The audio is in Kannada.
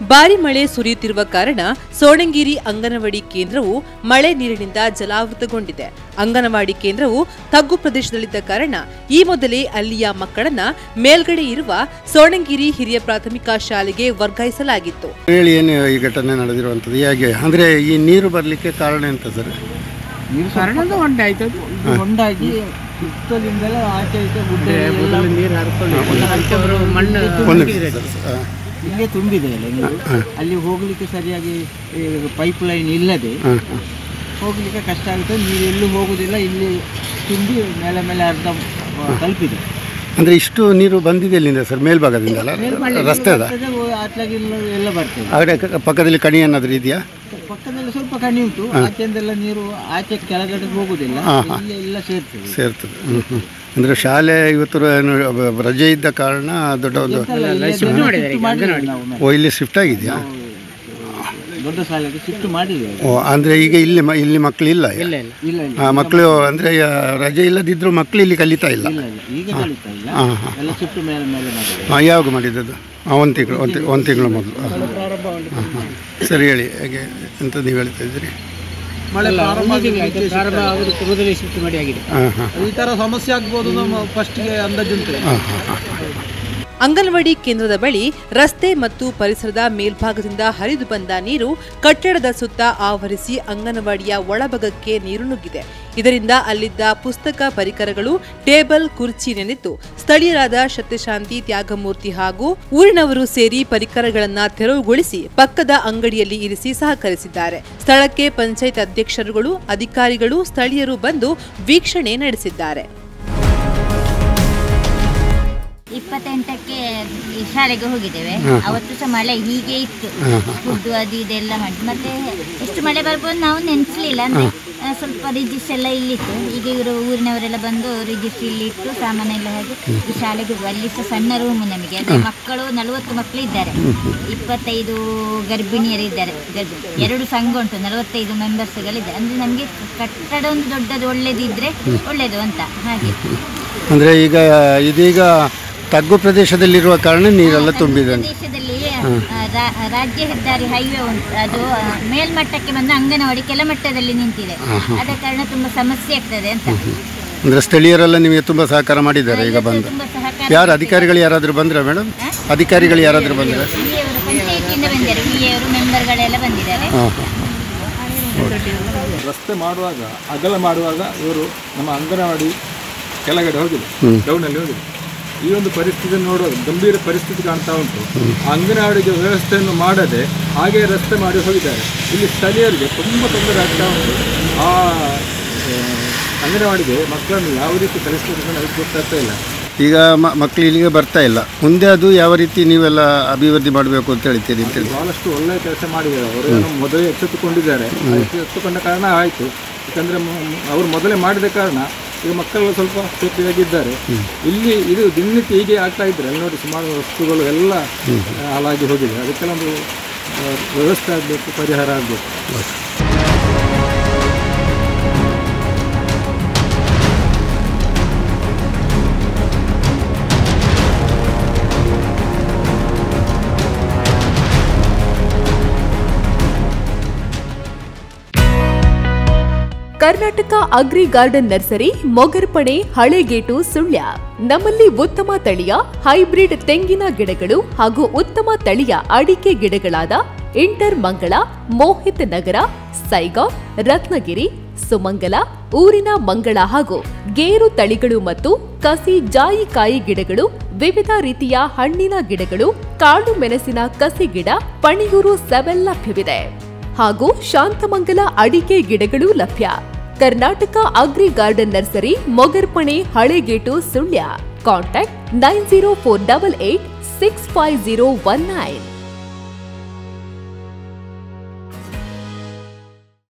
ಭಾರಿ ಮಳೆ ಸುರಿಯುತ್ತಿರುವ ಕಾರಣ ಸೋಣಂಗಿರಿ ಅಂಗನವಾಡಿ ಕೇಂದ್ರವು ಮಳೆ ನೀರಿನಿಂದ ಜಲಾವೃತಗೊಂಡಿದೆ. ಅಂಗನವಾಡಿ ಕೇಂದ್ರವು ತಗ್ಗು ಪ್ರದೇಶದಲ್ಲಿದ್ದ ಕಾರಣ ಈ ಮೊದಲೇ ಅಲ್ಲಿಯ ಮಕ್ಕಳನ್ನ ಮೇಲ್ಗಡೆ ಇರುವ ಸೋಣಂಗಿರಿ ಹಿರಿಯ ಪ್ರಾಥಮಿಕ ಶಾಲೆಗೆ ವರ್ಗಾಯಿಸಲಾಗಿತ್ತು. ಏನು ಈ ಘಟನೆ ನಡೆದಿರುವಂಥದ್ದು ಹೇಗೆ ಅಂದ್ರೆ ಈ ನೀರು ಬರಲಿಕ್ಕೆ ಕಾರಣ ಎಂತ ಸರ್? ನೀರು ಕಾರಣದ ಹೊಂಡ ಆಯ್ತು, ಹೊಂಡಾಗಿ ಸುತ್ತಲಿಂದಲೇ ಆಚೆ ನೀರು ಹರ್ಕೊಂಡು ಮಣ್ಣು ಇಲ್ಲೇ ತುಂಬಿದೆ ನೀರು. ಅಲ್ಲಿ ಹೋಗ್ಲಿಕ್ಕೆ ಸರಿಯಾಗಿ ಪೈಪ್ ಲೈನ್ ಇಲ್ಲದೆ ಹೋಗ್ಲಿಕ್ಕೆ ಕಷ್ಟ ಆಗುತ್ತೆ. ನೀರು ಎಲ್ಲೂ ಹೋಗುದಿಲ್ಲ, ಇಲ್ಲಿ ತುಂಬಿ ಮೇಲೆ ಮೇಲೆ ಅರ್ಧ ತಲುಪಿದೆ. ಅಂದ್ರೆ ಇಷ್ಟು ನೀರು ಬಂದಿದೆ ಎಲ್ಲಿಂದ ಸರ್? ಮೇಲ್ಭಾಗದಿಂದ ರಸ್ತೆ ಎಲ್ಲ ಬರ್ತದೆ. ಆಗಡೆ ಪಕ್ಕದಲ್ಲಿ ಕಣಿ ಏನಾದರೂ ಇದೆಯಾ? ಪಕ್ಕದಲ್ಲಿ ಸ್ವಲ್ಪ ಕಣಿ ಉಂಟು, ಆಚೆಯಿಂದೆಲ್ಲ ನೀರು ಆಚೆ ಕೆಳಗಡೆ ಹೋಗುದಿಲ್ಲ, ಎಲ್ಲ ಸೇರ್ತದೆ. ಅಂದ್ರೆ ಶಾಲೆ ಇವತ್ತು ರಜೆ ಇದ್ದ ಕಾರಣ ದೊಡ್ಡ ಒಂದು ಇಲ್ಲಿ ಶಿಫ್ಟ್ ಆಗಿದೆಯಾ? ದೊಡ್ಡ ಶಾಲೆಗೆ ಶಿಫ್ಟ್ ಮಾಡಿದೆ. ಅಂದ್ರೆ ಈಗ ಇಲ್ಲಿ ಮಕ್ಕಳು ಇಲ್ಲ, ಮಕ್ಕಳು ಅಂದ್ರೆ ರಜೆ ಇಲ್ಲದಿದ್ರು ಮಕ್ಕಳು ಇಲ್ಲಿ ಕಲಿತಾ ಇಲ್ಲ. ಯಾವಾಗ ಮಾಡಿದ್ದು? ಒಂದು ತಿಂಗಳು ಮೊದಲು. ಸರಿ, ಹೇಳಿ ಹೇಗೆ ಅಂತ ನೀವು ಹೇಳ್ತಾ ಇದ್ದೀರಿ? ಈ ತರ ಸಮಸ್ಯೆ ಆಗ್ಬೋದು ನಮ್ಮ ಫಸ್ಟ್ಗೆ ಅಂದಾಜುಂಟು. ಅಂಗನವಾಡಿ ಕೇಂದ್ರದ ಬಳಿ ರಸ್ತೆ ಮತ್ತು ಪರಿಸರದ ಮೇಲ್ಭಾಗದಿಂದ ಹರಿದು ಬಂದ ನೀರು ಕಟ್ಟಡದ ಸುತ್ತ ಆವರಿಸಿ ಅಂಗನವಾಡಿಯ ಒಳಭಾಗಕ್ಕೆ ನೀರು ನುಗ್ಗಿದೆ. ಇದರಿಂದ ಅಲ್ಲಿದ್ದ ಪುಸ್ತಕ, ಪರಿಕರಗಳು, ಟೇಬಲ್, ಕುರ್ಚಿ ನೆನೆತು. ಸ್ಥಳೀಯರಾದ ಸತ್ಯಶಾಂತಿ, ತ್ಯಾಗಮೂರ್ತಿ ಹಾಗೂ ಊರಿನವರು ಸೇರಿ ಪರಿಕರಗಳನ್ನು ತೆರವುಗೊಳಿಸಿ ಪಕ್ಕದ ಅಂಗಡಿಯಲ್ಲಿ ಇರಿಸಿ ಸಹಕರಿಸಿದ್ದಾರೆ. ಸ್ಥಳಕ್ಕೆ ಪಂಚಾಯತ್ ಅಧ್ಯಕ್ಷರುಗಳು, ಅಧಿಕಾರಿಗಳು, ಸ್ಥಳೀಯರು ಬಂದು ವೀಕ್ಷಣೆ ನಡೆಸಿದ್ದಾರೆ. 28ಕ್ಕೆ ಶಾಲೆಗೆ ಹೋಗಿದ್ದೇವೆ. ಅವತ್ತು ಸಹ ಮಳೆ ಹೀಗೆ ಇತ್ತು, ಫುಡ್ಡು ಅದು ಇದೆಲ್ಲ ಮಾಡಿ. ಮತ್ತೆ ಎಷ್ಟು ಮಳೆ ಬರ್ಬೋದು ನಾವು ನೆನೆಸಲಿಲ್ಲ. ಅಂದರೆ ಸ್ವಲ್ಪ ರಿಜಿಸ್ಟರ್ ಎಲ್ಲ ಇಲ್ಲಿತ್ತು. ಈಗ ಇವರು ಊರಿನವರೆಲ್ಲ ಬಂದು ರಿಜಿಸ್ಟರ್ ಇಲ್ಲಿ ಇಟ್ಟು ಸಾಮಾನೆಲ್ಲ ಹಾಗೆ ಈ ಶಾಲೆಗೆ ಹೋಗುವ. ಅಲ್ಲಿ ಸಹ ಸಣ್ಣ ರೂಮು ನಮಗೆ. ಅಂದರೆ ಮಕ್ಕಳು 40 ಮಕ್ಕಳು ಇದ್ದಾರೆ, 25 ಗರ್ಭಿಣಿಯರಿದ್ದಾರೆ. 2 ಸಂಘ ಉಂಟು, 45 ಮೆಂಬರ್ಸ್ಗಳಿದ್ದಾರೆ. ಅಂದರೆ ನಮಗೆ ಕಟ್ಟಡ ಒಂದು ದೊಡ್ಡದು ಒಳ್ಳೇದಿದ್ರೆ ಒಳ್ಳೇದು ಅಂತ ಹಾಗೆ. ಅಂದರೆ ಈಗ ಇದೀಗ ತಗ್ಗು ಪ್ರದೇಶದಲ್ಲಿರುವ ಕಾರಣ ನೀರೆಲ್ಲ ತುಂಬಿದೆ. ಪ್ರದೇಶದಲ್ಲಿ ರಾಜ್ಯ ಹೆದ್ದಾರಿ ಹೈವೇ ಉಂಟು, ಅದು ಮೇಲ್ಮಟ್ಟಕ್ಕೆ ಬಂದು ಅಂಗನವಾಡಿ ಕೆಳಮಟ್ಟದಲ್ಲಿ ನಿಂತಿದೆ. ಆದ ಕಾರಣ ತುಂಬಾ ಸಮಸ್ಯೆ ಆಗ್ತದೆ ಅಂತ. ಅಂದ್ರೆ ಸ್ಥಳೀಯರೆಲ್ಲ ನಿಮಗೆ ತುಂಬಾ ಸಹಕಾರ ಮಾಡಿದ್ದಾರೆ. ಈಗ ಬಂದು ಯಾರು ಅಧಿಕಾರಿಗಳು ಯಾರಾದರೂ ಬಂದ್ರೆ ಮೇಡಮ್? ಅಧಿಕಾರಿಗಳು ಯಾರಾದರೂ ಬಂದ್ರೆ? ಪಂಚಾಯತಿಯಿಂದ ಬಂದಿದ್ದಾರೆ, ವಿಎಯವರು ಮೆಂಬರ್ಗಳೆಲ್ಲ ಬಂದಿದ್ದಾರೆ. ರಸ್ತೆ ಮಾಡುವಾಗ, ಅಗಲ ಮಾಡುವಾಗ ಇವರು ನಮ್ಮ ಅಂಗನವಾಡಿ ಕೆಳಗಡೆ ಹೋಗಿದೆ, ಡೌನಲ್ಲಿ ಹೋಗಿದೆ. ಈ ಒಂದು ಪರಿಸ್ಥಿತಿಯನ್ನು ನೋಡುವಾಗ ಗಂಭೀರ ಪರಿಸ್ಥಿತಿ ಕಾಣ್ತಾ ಉಂಟು. ಅಂಗನವಾಡಿಗೆ ವ್ಯವಸ್ಥೆಯನ್ನು ಮಾಡದೆ ಹಾಗೆ ರಸ್ತೆ ಮಾಡಿ ಹೋಗಿದ್ದಾರೆ. ಇಲ್ಲಿ ಸ್ಥಳೀಯರಿಗೆ ತುಂಬ ತೊಂದರೆ ಆಗ್ತಾ ಉಂಟು. ಆ ಅಂಗನವಾಡಿಗೆ ಮಕ್ಕಳನ್ನು ಯಾವ ರೀತಿ ಕಲಿಸಬೇಕು ಅದಕ್ಕೆ ಗೊತ್ತಾಗ್ತಾ ಇಲ್ಲ. ಈಗ ಮಕ್ಕಳು ಇಲ್ಲಿಗೆ ಬರ್ತಾ ಇಲ್ಲ. ಮುಂದೆ ಅದು ಯಾವ ರೀತಿ ನೀವೆಲ್ಲ ಅಭಿವೃದ್ಧಿ ಮಾಡಬೇಕು ಅಂತ ಹೇಳ್ತೀರಿ? ಭಾಳಷ್ಟು ಒಳ್ಳೆಯ ಕೆಲಸ ಮಾಡಿದ್ದಾರೆ ಅವರು. ಮೊದಲೇ ಎಚ್ಚೆತ್ತುಕೊಂಡಿದ್ದಾರೆ. ಎಚ್ಚೆತ್ತುಕೊಂಡ ಕಾರಣ ಆಯಿತು. ಯಾಕಂದರೆ ಅವರು ಮೊದಲೇ ಮಾಡಿದ ಕಾರಣ ಈಗ ಮಕ್ಕಳೆಲ್ಲ ಸ್ವಲ್ಪ ಸೇಫ್ಟಿಯಾಗಿದ್ದಾರೆ. ಇಲ್ಲಿ ಇದು ದಿನನಿತ್ಯ ಹೀಗೆ ಆಗ್ತಾ ಇದ್ದಾರೆ. ಅಲ್ಲಿ ನೋಡಿ ಸುಮಾರು ವಸ್ತುಗಳು ಎಲ್ಲ ಹಾಳಾಗಿ ಹೋಗಿದೆ. ಅದಕ್ಕೆಲ್ಲ ಒಂದು ವ್ಯವಸ್ಥೆ ಆಗಬೇಕು, ಪರಿಹಾರ ಆಗಬೇಕು. Karnataka agri garden nursery, Mogarpane, Halegate, Sullia. ನಮ್ಮಲ್ಲಿ ಉತ್ತಮ ತಳಿಯ ಹೈಬ್ರಿಡ್ ತೆಂಗಿನ ಗಿಡಗಳು ಹಾಗೂ ಉತ್ತಮ ತಳಿಯ ಅಡಿಕೆ ಗಿಡಗಳಾದ ಇಂಟರ್ ಮಂಗಳ, ಮೋಹಿತ್ ನಗರ, ಸೈಗಾವ್, ರತ್ನಗಿರಿ, ಸುಮಂಗಲ, ಊರಿನ ಮಂಗಳ ಹಾಗೂ ಗೇರು ತಳಿಗಳು ಮತ್ತು ಕಸಿ ಜಾಯಿಕಾಯಿ ಗಿಡಗಳು, ವಿವಿಧ ರೀತಿಯ ಹಣ್ಣಿನ ಗಿಡಗಳು, ಕಾಳು ಮೆಣಸಿನ ಕಸಿ ಗಿಡ, ಪಣಿಯೂರು 7 ಲಭ್ಯವಿದೆ ಹಾಗೂ ಶಾಂತಮಂಗಲ ಅಡಿಕೆ ಗಿಡಗಳು ಲಭ್ಯ. Karnataka agri garden nursery, Mogarpane, Halegate, Sullia. Contact 9048865019.